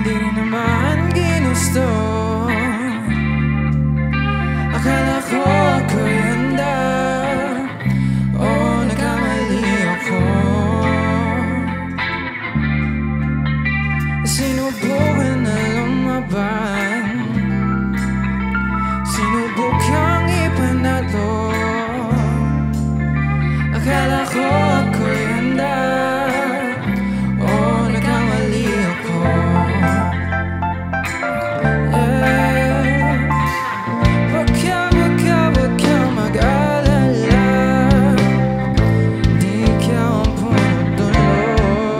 Di rin naman ginusto. Akala ko ako'y handa, o nagkamali ako. Sinubukan na lumaban, sinubok kang ipanalo. Akala ko ako'y handa, o nagkamali ako. Wag ka mag-alala, di ka ang punot-dulo.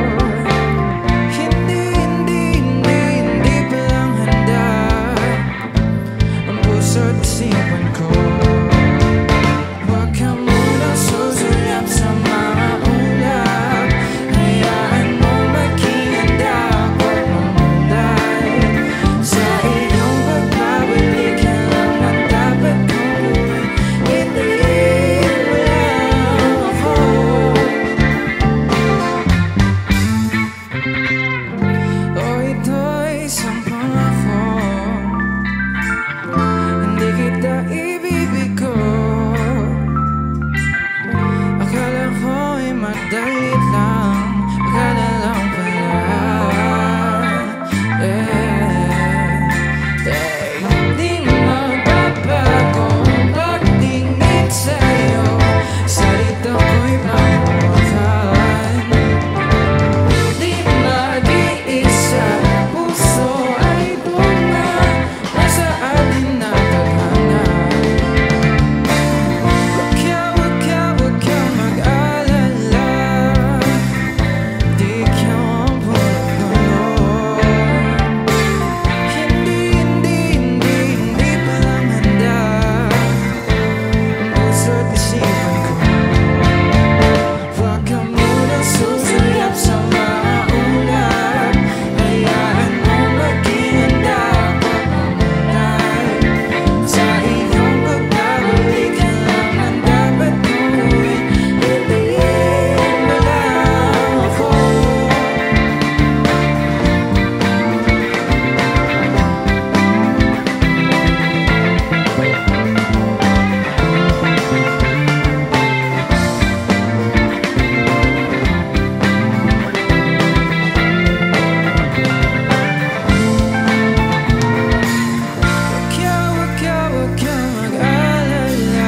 Hindi pa lang handa ang puso't isipan ko. Wag ka munang susulyap sa mga ulap, hayaan mo maging handa ako mamunday. Sa iyong pagbabalik ka lang ang dapat kong gawin, hintayin mo lang ako. O ito'y isang pangako, hindi kita ibibigo. Akala ko'y madali lang, akala lang pala. Hindi magbabago ang pagtingin sa'yo, salita ko'y pangwakan. Di mag-iisa, puso ay tuma, nasa atin na tadhana. Wag ka mag-alala, di ka ang punot-dulo. Hindi pa lang handa ang puso't isipan ko. Wag ka munang susulyap sa mga ulap, hayaan mo maging handa ako mamunday. Sa iyong pagbabalik ka lang ang dapat kong gawin, hintayin mo lang ako. Wag ka mag-alala,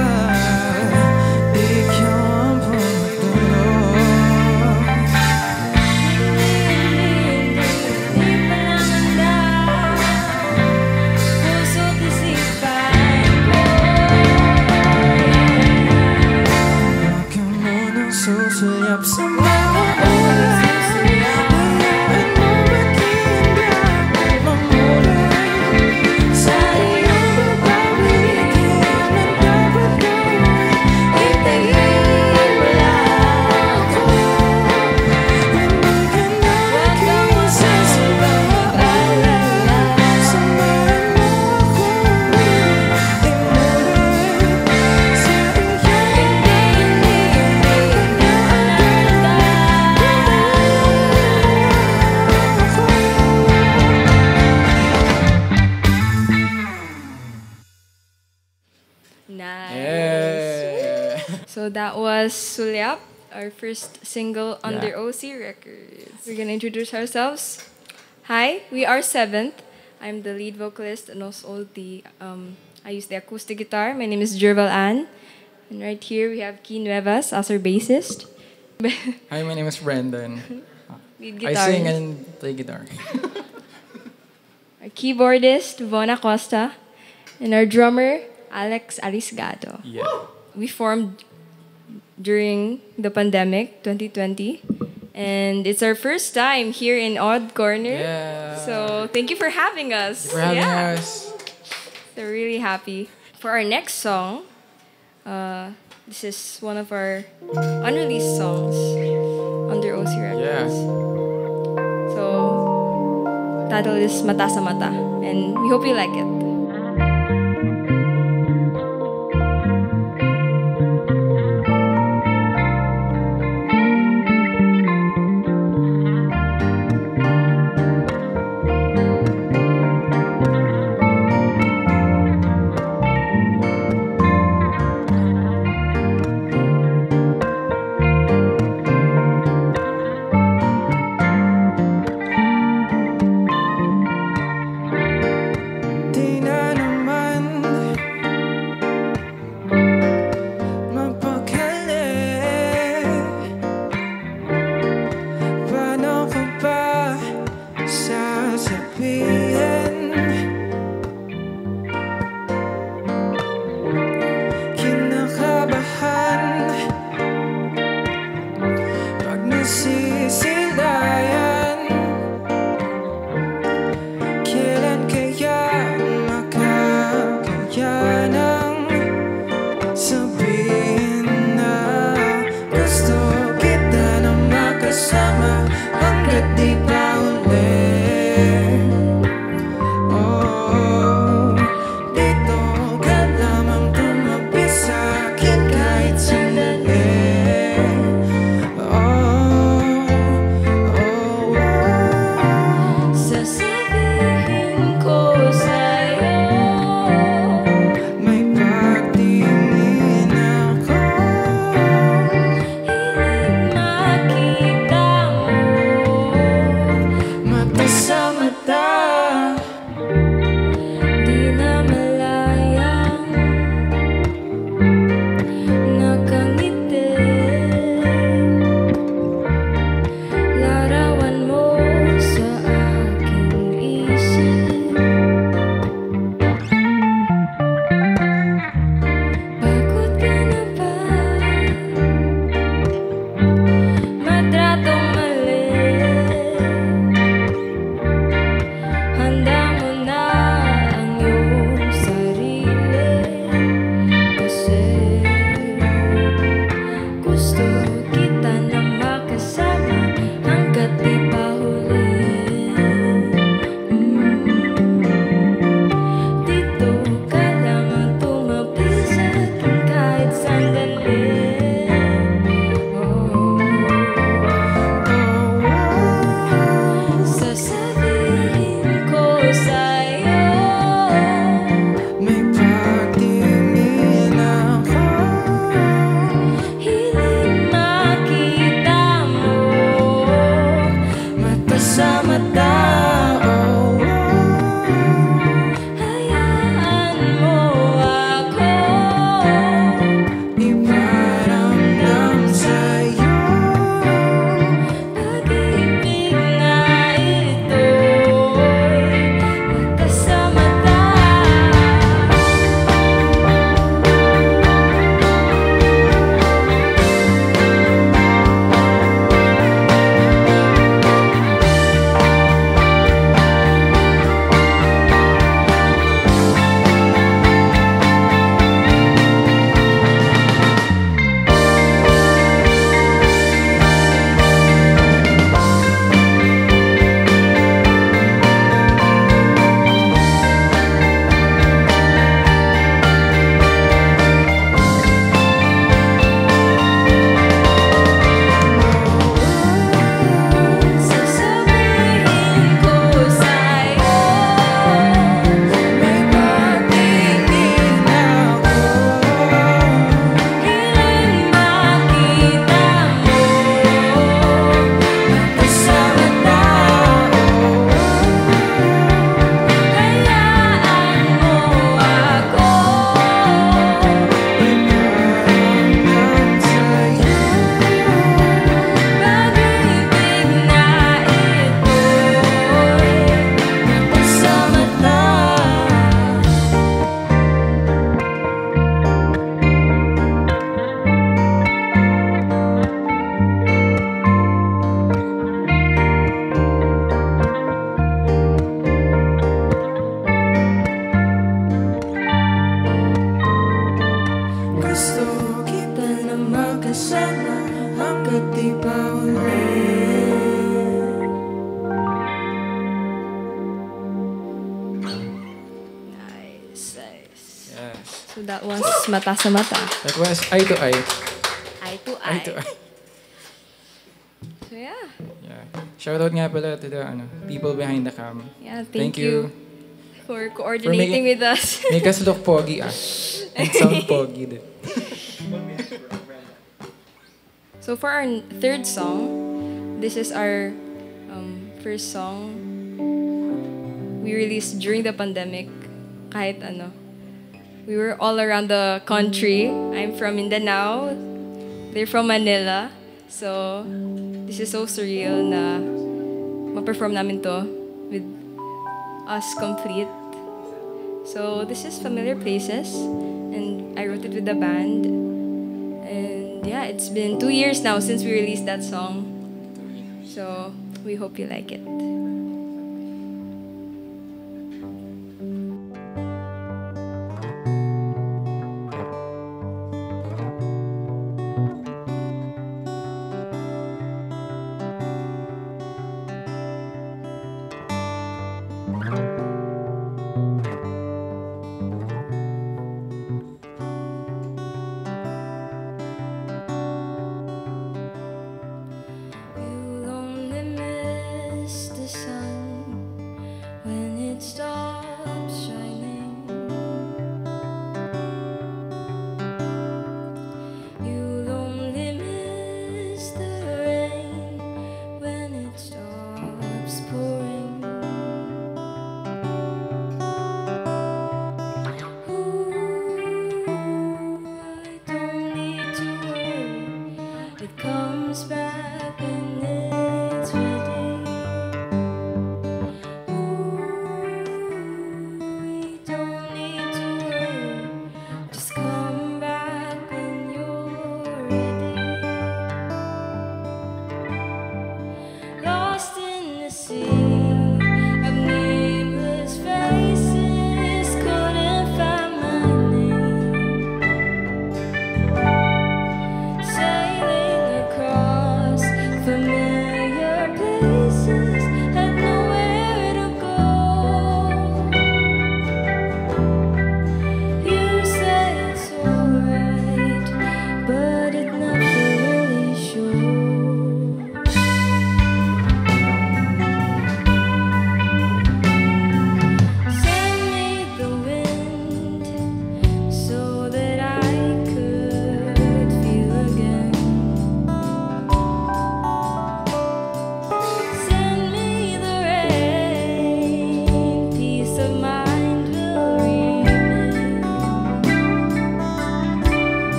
di ka ang punot-dulo. Di pa lang handa, puso't isipan ko. Wag ka munang susulyap sa mga ulap, hayaan mo maging handa ako mamunday. Sa iyong pagbabalik ka lang ang dapat gawin, hintayin mo lang ako. Hindi ka na mag-iisa sa mga ulap, samahan mo akong imulat sa Nice. So that was Sulyap, our first single under OC Records. We're gonna introduce ourselves. Hi, we are Seventh. I'm the lead vocalist and also I use the acoustic guitar. My name is Jerval Ann. And right here we have Key Nuevas as our bassist. Hi, my name is Brandon. Lead I guitar. sing and play guitar. Our keyboardist, Vona Costa. And our drummer, Alex Arisgado. Yeah. We formed during the pandemic, 2020. And it's our first time here in Odd Corner. Yeah. So thank you for having us. For having us. So really happy. For our next song, this is one of our unreleased songs under OC Records. Yeah. So title is Mata sa Mata. And we hope you like it. sabihin. Kinakabahan pag nasisilayan. Kailan kaya makakayanang sabihin na gusto kita na makasama hanggat di pa uli. Oh, dito ka lamang tumabi sa'kin kahit sandali. Oh, oh, oh. Sasabihin ko sa'yo, May pagtingin ako, hiling makita mo, mata sa mata. di na malayang nakangiti. Larawan mo sa aking isip. Pagod ka na ba? Matratong mali. Handa mo na ang iyong sarili. Kasi gusto kita na makasama hanggat di pa huli. Dito ka lamang tumabi sa'kin kahit sandali. Sasabihin ko sa'yo, May pagtingin ako, hiling makita mo, mata sa mata. Oh, hayaan mo ako. iparamdam sa'yo. Pag-ibig na ito'y mata sa mata. Sasabihin ko sa'yo, May pagtingin ako, hiling makita mo, mata sa mata. hayaan mo ako. Iparamdam sa'yo. Pag-ibig na ito'y mata sa mata. Gusto kita na makasama hanggat di pa uli. Nice, nice. Yes. So that was mata sa mata. That was eye to eye. Eye to Eye to eye. So yeah. Yeah. Shoutout nga pala to the people behind the cam. Yeah, Thank you. for coordinating making- with us. Make us look pogi and sound pogi din. So for our third song, this is our first song we released during the pandemic. Kahit ano. We were all around the country. I'm from Mindanao. They're from Manila. So, this is so surreal na ma-perform namin to with us complete. So this is Familiar Places, and I wrote it with the band. And yeah, it's been 2 years now since we released that song. So we hope you like it. You'll only miss the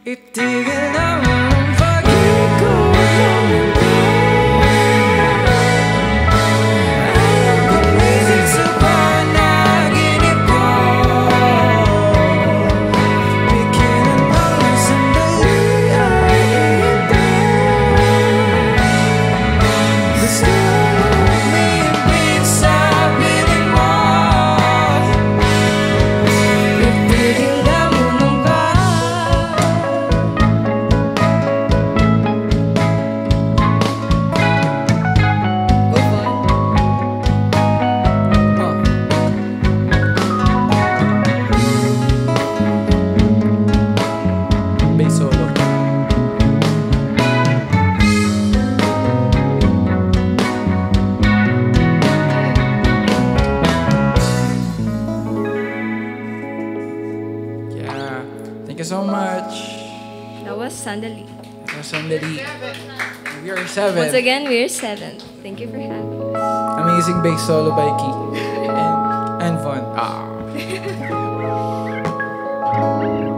Itigil na mo ang pag-ikot. Gumising sa panaginip ko. Pigilan lang ng sandali ay hintay. Gusto umiibig sa piling mo. Itigil na mo nang ba? Move on. Bass solo. Yeah. Thank you so much. That was Sandali. Sandali. We are 7. Once again, we're 7. Thank you for having us. Amazing bass solo by Key. And Von. Ah.